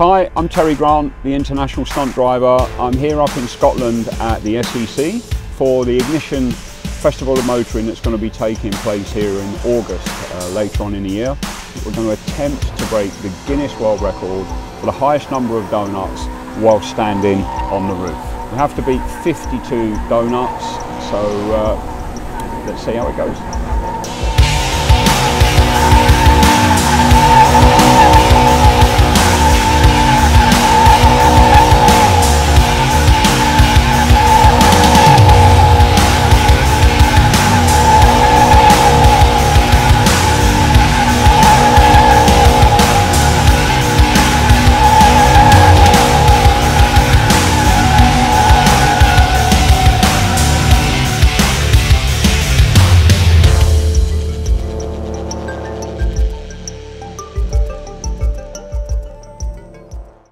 Hi, I'm Terry Grant, the International Stunt Driver. I'm here up in Scotland at the SEC for the Ignition Festival of Motoring that's going to be taking place here in August, later on in the year. We're going to attempt to break the Guinness World Record for the highest number of donuts while standing on the roof. We have to beat 52 donuts, so let's see how it goes.